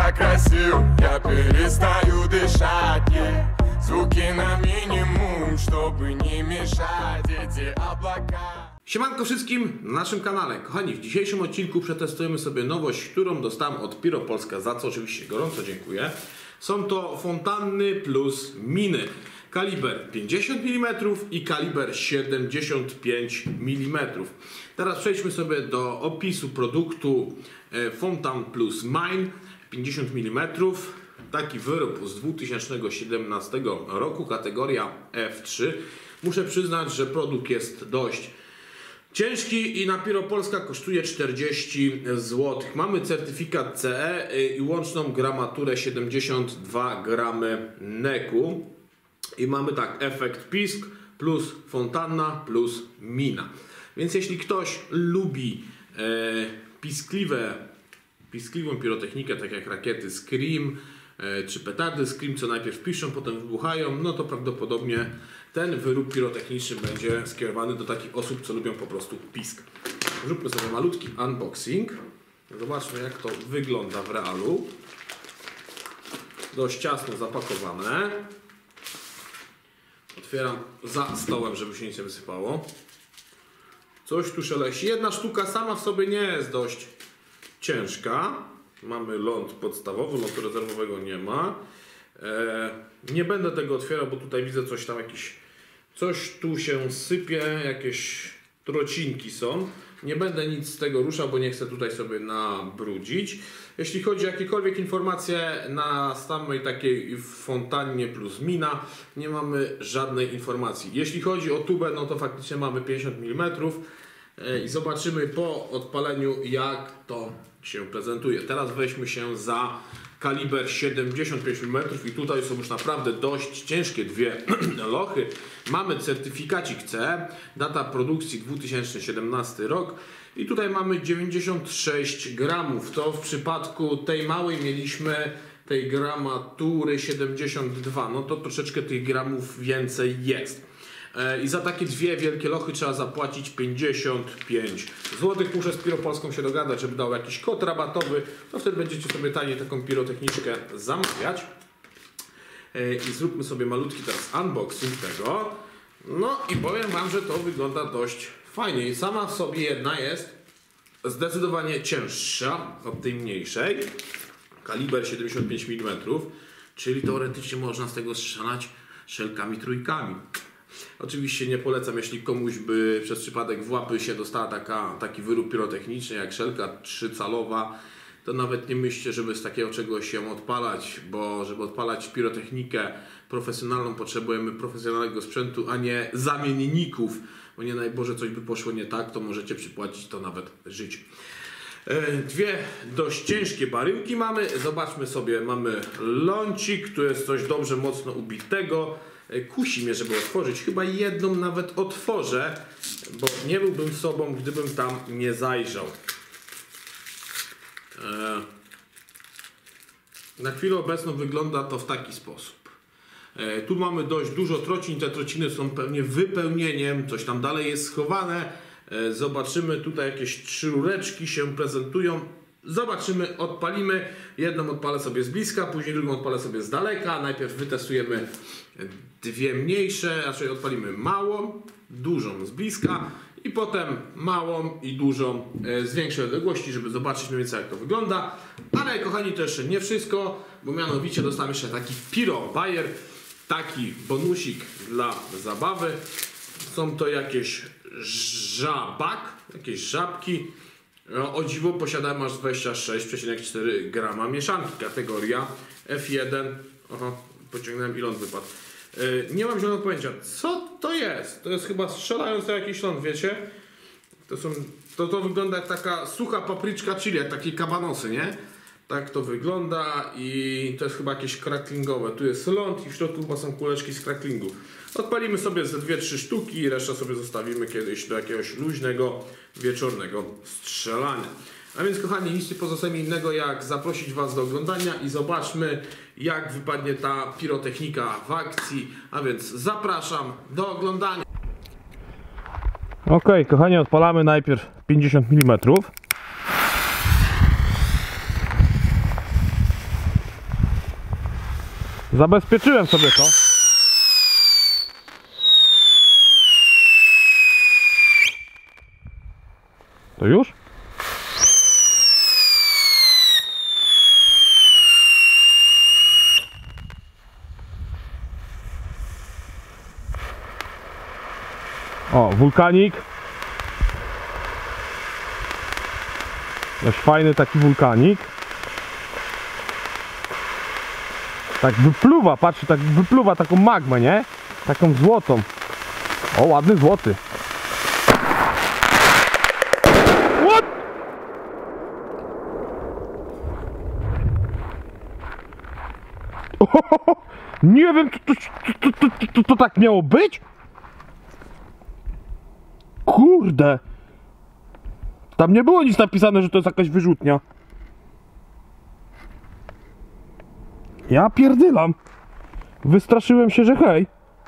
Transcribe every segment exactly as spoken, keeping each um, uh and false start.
красив, я перестаю дышать, yeah. Звуки на минимум, чтобы не мешать эти облака. Siemanko wszystkim na naszym kanale. Kochani, w dzisiejszym odcinku przetestujemy sobie nowość, którą dostałem od Piro Polska, za co oczywiście gorąco dziękuję. Są to fontanny plus miny. Kaliber pięćdziesiąt milimetrów i kaliber siedemdziesiąt pięć milimetrów. Teraz przejdźmy sobie do opisu produktu Fontan plus Mine pięćdziesiąt milimetrów. Taki wyrób z dwa tysiące siedemnastego roku, kategoria F trzy. Muszę przyznać, że produkt jest dość ciężki i na Piro Polska kosztuje czterdzieści złotych. Mamy certyfikat C E i łączną gramaturę siedemdziesiąt dwa gramy neku. I mamy tak, efekt pisk plus fontanna plus mina. Więc jeśli ktoś lubi e, piskliwe, piskliwą pirotechnikę, tak jak rakiety Scream e, czy petardy Scream, co najpierw piszą, potem wybuchają, no to prawdopodobnie ten wyrób pirotechniczny będzie skierowany do takich osób, co lubią po prostu pisk. Zróbmy sobie malutki unboxing. Zobaczmy, jak to wygląda w realu. Dość ciasno zapakowane. Otwieram za stołem, żeby się nic nie wysypało. Coś tu szeleści. Jedna sztuka sama w sobie nie jest dość ciężka. Mamy ląd podstawowy, lądu rezerwowego nie ma. Eee, nie będę tego otwierał, bo tutaj widzę coś tam, jakiś, coś tu się sypie, jakieś trocinki są. Nie będę nic z tego ruszał, bo nie chcę tutaj sobie nabrudzić. Jeśli chodzi o jakiekolwiek informacje na samej takiej fontannie plus mina, nie mamy żadnej informacji. Jeśli chodzi o tubę, no to faktycznie mamy pięćdziesiąt milimetrów i zobaczymy po odpaleniu, jak to się prezentuje. Teraz weźmy się za kaliber siedemdziesiąt pięć milimetrów i tutaj są już naprawdę dość ciężkie dwie lochy. Mamy certyfikacik C E, data produkcji dwa tysiące siedemnasty rok i tutaj mamy dziewięćdziesiąt sześć gramów. To w przypadku tej małej mieliśmy tej gramatury siedemdziesiąt dwa, no to troszeczkę tych gramów więcej jest. I za takie dwie wielkie lochy trzeba zapłacić pięćdziesiąt pięć złotych. Muszę z Piro Polską się dogadać, żeby dał jakiś kod rabatowy, to wtedy będziecie sobie taniej taką pirotechniczkę zamawiać. I zróbmy sobie malutki teraz unboxing tego. No i powiem wam, że to wygląda dość fajnie. I sama w sobie jedna jest zdecydowanie cięższa od tej mniejszej. Kaliber siedemdziesiąt pięć milimetrów, czyli teoretycznie można z tego strzelać szelkami trójkami. Oczywiście nie polecam, jeśli komuś by przez przypadek w łapy się dostała taka, taki wyrób pirotechniczny jak szelka trzycalowa, to nawet nie myślcie, żeby z takiego czegoś się odpalać, bo żeby odpalać pirotechnikę profesjonalną potrzebujemy profesjonalnego sprzętu, a nie zamienników, bo nie daj Boże coś by poszło nie tak, to możecie przypłacić to nawet życie. Dwie dość ciężkie baryłki mamy, zobaczmy sobie, mamy lącik, tu jest coś dobrze mocno ubitego. Kusi mnie, żeby otworzyć. Chyba jedną nawet otworzę, bo nie byłbym sobą, gdybym tam nie zajrzał. Na chwilę obecną wygląda to w taki sposób. Tu mamy dość dużo trocin. Te trociny są pewnie wypełnieniem. Coś tam dalej jest schowane. Zobaczymy. Tutaj jakieś trzy rureczki się prezentują. Zobaczymy, odpalimy. Jedną odpalę sobie z bliska, później drugą odpalę sobie z daleka. Najpierw wytestujemy dwie mniejsze, raczej odpalimy małą, dużą z bliska i potem małą i dużą z większej odległości, żeby zobaczyć mniej więcej, jak to wygląda. Ale kochani, to jeszcze nie wszystko, bo mianowicie dostałem jeszcze taki Piro Bayer, taki bonusik dla zabawy. Są to jakieś żabak, jakieś żabki. No, o dziwo posiadałem aż dwadzieścia sześć przecinek cztery grama mieszanki, kategoria F jeden. Aha, pociągnąłem i ląd wypadł. Yy, nie mam zielonego pojęcia, co to jest? To jest chyba strzelający jakiś ląd, wiecie? To, są, to, to wygląda jak taka sucha papryczka chili, jak takie kabanosy, nie? Tak to wygląda i to jest chyba jakieś cracklingowe. Tu jest ląd i w środku chyba są kuleczki z cracklingu. Odpalimy sobie ze dwie trzy sztuki i resztę sobie zostawimy kiedyś do jakiegoś luźnego, wieczornego strzelania. A więc kochani, nic nie pozostaje mi innego jak zaprosić was do oglądania i zobaczmy, jak wypadnie ta pirotechnika w akcji. A więc zapraszam do oglądania. Ok, kochani, odpalamy najpierw pięćdziesiąt milimetrów. Zabezpieczyłem sobie to. To już? O, wulkanik. Dość fajny taki wulkanik. Tak wypluwa, patrzcie, tak wypluwa taką magmę, nie? Taką złotą. O, ładny złoty. What? Ohohoho. Nie wiem, to, to, to, to, to, to tak miało być? Kurde. Tam nie było nic napisane, że to jest jakaś wyrzutnia. Ja pierdylam. Wystraszyłem się, że hej.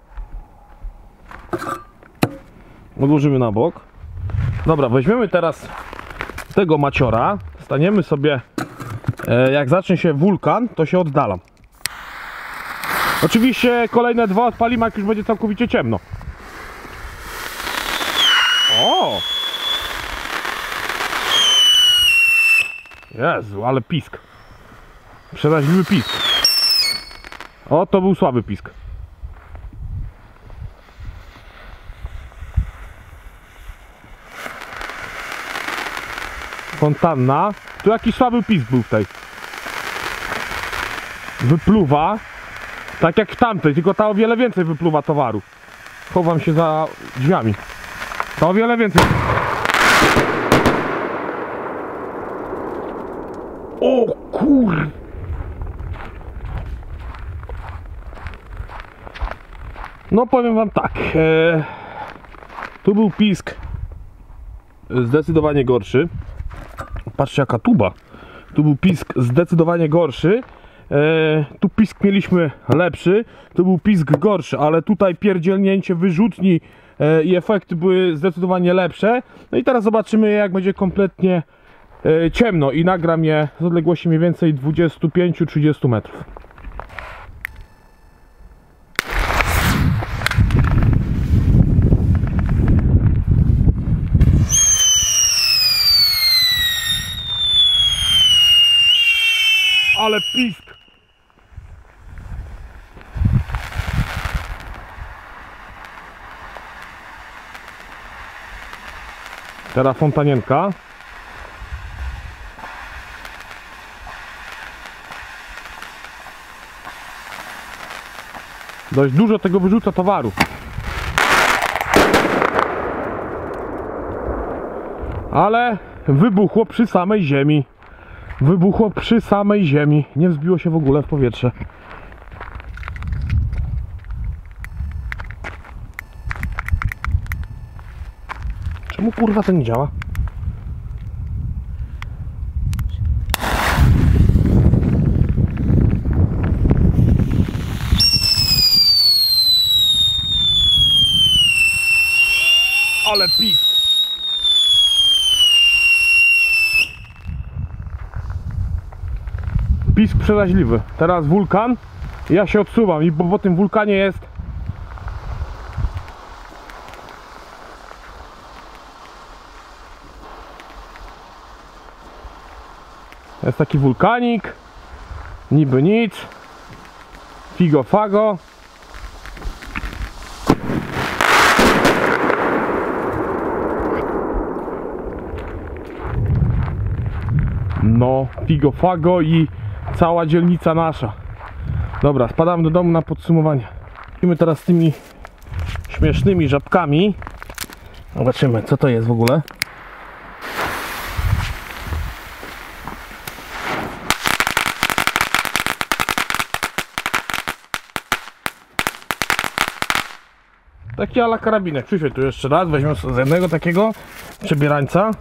Odłożymy na bok. Dobra, weźmiemy teraz tego maciora. Staniemy sobie, e, jak zacznie się wulkan, to się oddalam. Oczywiście kolejne dwa odpalimy, jak już będzie całkowicie ciemno. O! Jezu, ale pisk. Przeraźliwy pisk. O, to był słaby pisk. Fontanna. Tu jakiś słaby pisk był w tej. Wypluwa. Tak jak w tamtej, tylko ta o wiele więcej wypluwa towaru. Chowam się za drzwiami. To o wiele więcej. O kur... No powiem wam tak. E... Tu był pisk zdecydowanie gorszy. Patrzcie jaka tuba. Tu był pisk zdecydowanie gorszy. E... Tu pisk mieliśmy lepszy. Tu był pisk gorszy, ale tutaj pierdzielnięcie wyrzutni e... i efekty były zdecydowanie lepsze. No i teraz zobaczymy, jak będzie kompletnie e... ciemno i nagram je z odległości mniej więcej dwudziestu pięciu do trzydziestu metrów. Ale pisk! Teraz fontanienka. Dość dużo tego wyrzuca towaru. Ale wybuchło przy samej ziemi. Wybuchło przy samej ziemi. Nie wzbiło się w ogóle w powietrze. Czemu kurwa to nie działa? Ale pisk! Pisk przeraźliwy. Teraz wulkan. Ja się odsuwam i po, po tym wulkanie jest jest taki wulkanik. Niby nic. Figo fago. No, figo fago i cała dzielnica nasza. Dobra, spadamy do domu na podsumowanie. Idziemy teraz z tymi śmiesznymi żabkami. Zobaczymy, co to jest w ogóle. Taki ala karabinek. Przyświeć tu jeszcze raz. Weźmiemy sobie z jednego takiego przebierańca.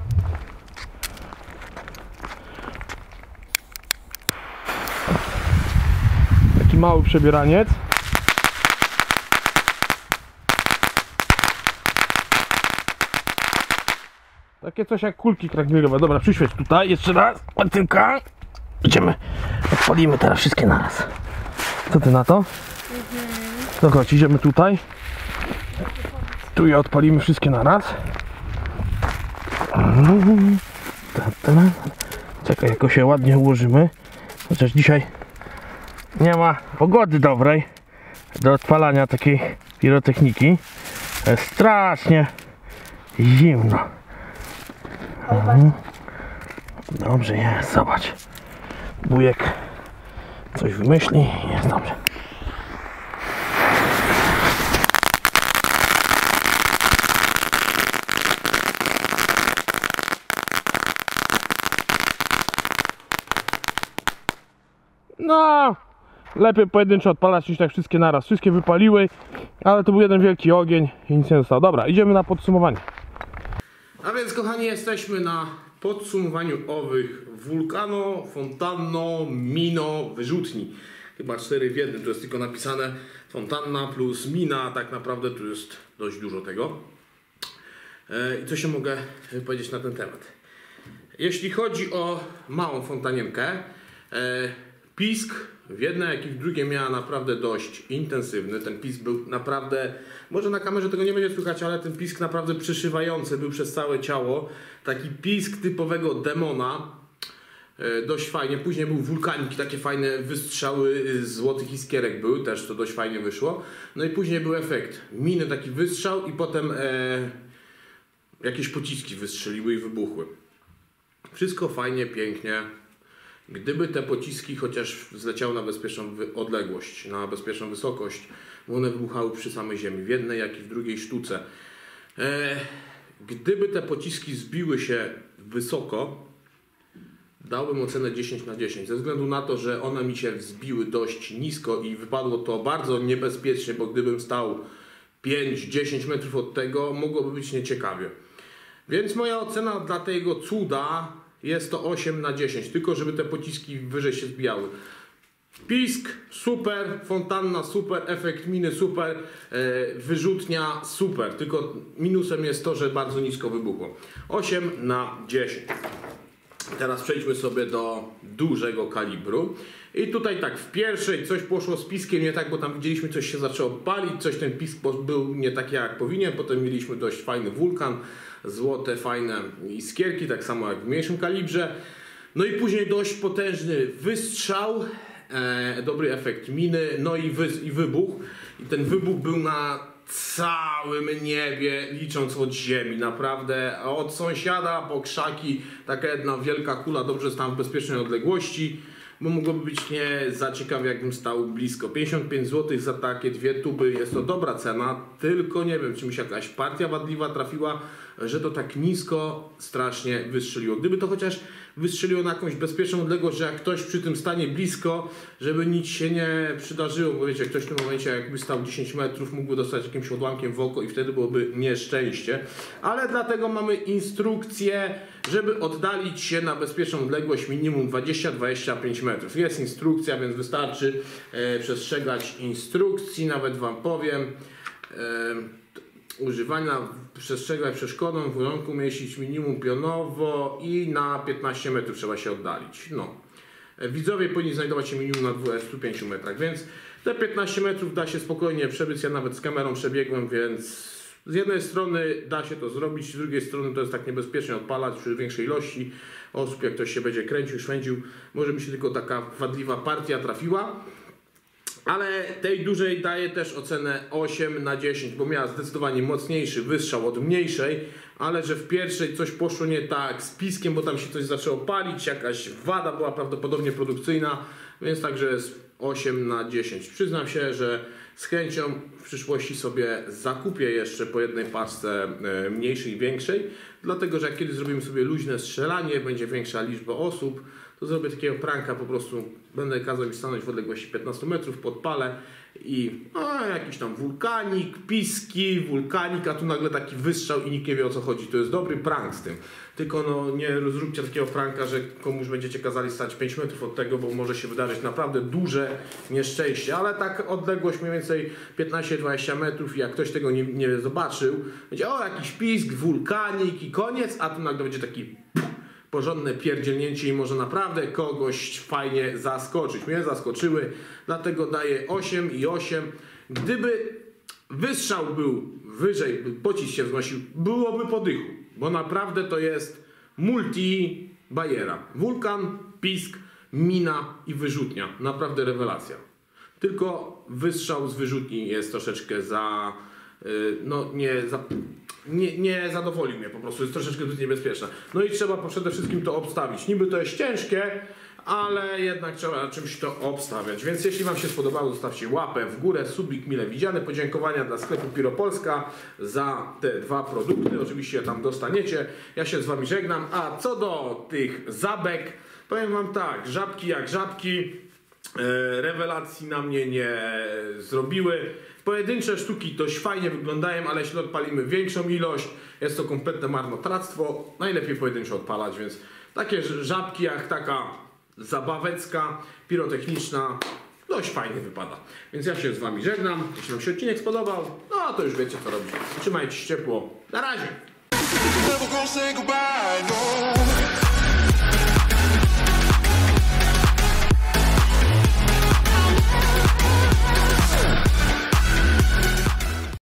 Mały przebieraniec. Takie coś jak kulki kragnierowe. Dobra, przyświeć tutaj jeszcze raz. Martynka. Idziemy. Odpalimy teraz wszystkie naraz. Co ty na to? No chodź, idziemy tutaj. Tu je odpalimy wszystkie na raz. Czekaj, jako się ładnie ułożymy. Chociaż dzisiaj nie ma pogody dobrej do odpalania takiej pirotechniki. Jest strasznie zimno. Dobrze jest, zobacz. Wujek coś wymyśli i jest dobrze. No, lepiej pojedynczo odpalać niż tak wszystkie naraz. Wszystkie wypaliły, ale to był jeden wielki ogień i nic nie zostało. Dobra, idziemy na podsumowanie. A więc kochani, jesteśmy na podsumowaniu owych Vulcano, Fontano, Mino, wyrzutni. Chyba cztery w jednym, to jest tylko napisane fontanna plus mina, tak naprawdę tu jest dość dużo tego. I co się mogę powiedzieć na ten temat? Jeśli chodzi o małą fontanienkę, pisk w jednej, jak i w drugiej miała naprawdę dość intensywny. Ten pisk był naprawdę, może na kamerze tego nie będzie słychać, ale ten pisk naprawdę przyszywający był przez całe ciało. Taki pisk typowego demona. E, dość fajnie. Później był wulkanik, takie fajne wystrzały złotych iskierek były, też to dość fajnie wyszło. No i później był efekt miny, taki wystrzał i potem e, jakieś pociski wystrzeliły i wybuchły. Wszystko fajnie, pięknie. Gdyby te pociski chociaż zleciały na bezpieczną odległość, na bezpieczną wysokość, bo one wybuchały przy samej ziemi, w jednej jak i w drugiej sztuce. E, gdyby te pociski zbiły się wysoko, dałbym ocenę dziesięć na dziesięć, ze względu na to, że one mi się wzbiły dość nisko i wypadło to bardzo niebezpiecznie, bo gdybym stał pięć do dziesięciu metrów od tego, mogłoby być nieciekawie. Więc moja ocena dla tego cuda jest to osiem na dziesięć, tylko żeby te pociski wyżej się zbijały. Pisk super, fontanna super, efekt miny super, wyrzutnia super, tylko minusem jest to, że bardzo nisko wybuchło. osiem na dziesięć. Teraz przejdźmy sobie do dużego kalibru. I tutaj tak, w pierwszej coś poszło z piskiem nie tak, bo tam widzieliśmy, coś się zaczęło palić, coś ten pisk był nie taki jak powinien, potem mieliśmy dość fajny wulkan, złote, fajne iskierki, tak samo jak w mniejszym kalibrze. No i później dość potężny wystrzał, e, dobry efekt miny, no i, wy, i wybuch. I ten wybuch był na całym niebie, licząc od ziemi, naprawdę od sąsiada po krzaki, taka jedna wielka kula, dobrze stała w bezpiecznej odległości, bo mogłoby być nie za ciekawie, jakbym stał blisko. pięćdziesiąt pięć złotych za takie dwie tuby, jest to dobra cena, tylko nie wiem, czy mi się jakaś partia wadliwa trafiła, że to tak nisko strasznie wystrzeliło. Gdyby to chociaż wystrzeliło na jakąś bezpieczną odległość, że jak ktoś przy tym stanie blisko, żeby nic się nie przydarzyło, bo wiecie, ktoś w tym momencie jakby stał dziesięć metrów, mógłby dostać jakimś odłamkiem w oko i wtedy byłoby nieszczęście. Ale dlatego mamy instrukcję, żeby oddalić się na bezpieczną odległość minimum dwadzieścia do dwudziestu pięciu metrów. Jest instrukcja, więc wystarczy e, przestrzegać instrukcji, nawet wam powiem. E, używania przestrzegać przeszkodą, w warunku mieścić minimum pionowo i na piętnaście metrów trzeba się oddalić. No. Widzowie powinni znajdować się minimum na dwudziestu pięciu metrach, więc te piętnaście metrów da się spokojnie przebyć. Ja nawet z kamerą przebiegłem, więc z jednej strony da się to zrobić, z drugiej strony to jest tak niebezpiecznie odpalać przy większej ilości osób, jak ktoś się będzie kręcił, szwędził, może mi się tylko taka wadliwa partia trafiła. Ale tej dużej daję też ocenę osiem na dziesięć, bo miała zdecydowanie mocniejszy wystrzał od mniejszej, ale że w pierwszej coś poszło nie tak z piskiem, bo tam się coś zaczęło palić, jakaś wada była prawdopodobnie produkcyjna, więc także jest osiem na dziesięć. Przyznam się, że z chęcią w przyszłości sobie zakupię jeszcze po jednej paczce mniejszej i większej, dlatego że jak kiedyś zrobimy sobie luźne strzelanie, będzie większa liczba osób, to zrobię takiego pranka, po prostu będę kazał mi stanąć w odległości piętnastu metrów, podpalę i o, jakiś tam wulkanik, piski, wulkanik, a tu nagle taki wystrzał i nikt nie wie, o co chodzi. To jest dobry prank z tym. Tylko no, nie zróbcie takiego pranka, że komuś będziecie kazali stać pięć metrów od tego, bo może się wydarzyć naprawdę duże nieszczęście. Ale tak odległość mniej więcej piętnaście do dwudziestu metrów i jak ktoś tego nie, nie zobaczył, będzie o, jakiś pisk, wulkanik i koniec, a tu nagle będzie taki porządne pierdzielnięcie i może naprawdę kogoś fajnie zaskoczyć. Mnie zaskoczyły, dlatego daję osiem i osiem. Gdyby wystrzał był wyżej, pocisk się wznosił, byłoby po dychu, bo naprawdę to jest multi bajera. Wulkan, pisk, mina i wyrzutnia. Naprawdę rewelacja. Tylko wystrzał z wyrzutni jest troszeczkę za... Yy, no nie, za, nie, nie zadowolił mnie po prostu, jest troszeczkę zbyt niebezpieczna. No i trzeba przede wszystkim to obstawić. Niby to jest ciężkie, ale jednak trzeba na czymś to obstawiać. Więc jeśli Wam się spodobało, zostawcie łapę w górę, subik mile widziany. Podziękowania dla sklepu Piropolska za te dwa produkty. Oczywiście tam dostaniecie. Ja się z Wami żegnam. A co do tych zabek, powiem Wam tak, żabki jak żabki, e, rewelacji na mnie nie zrobiły. Pojedyncze sztuki dość fajnie wyglądają, ale jeśli odpalimy większą ilość, jest to kompletne marnotrawstwo. Najlepiej pojedynczo odpalać, więc takie żabki jak taka zabawecka, pirotechniczna, dość fajnie wypada. Więc ja się z Wami żegnam. Jeśli Wam się odcinek spodobał, no to już wiecie co robić. Trzymajcie się ciepło. Na razie! Never gonna say goodbye, no.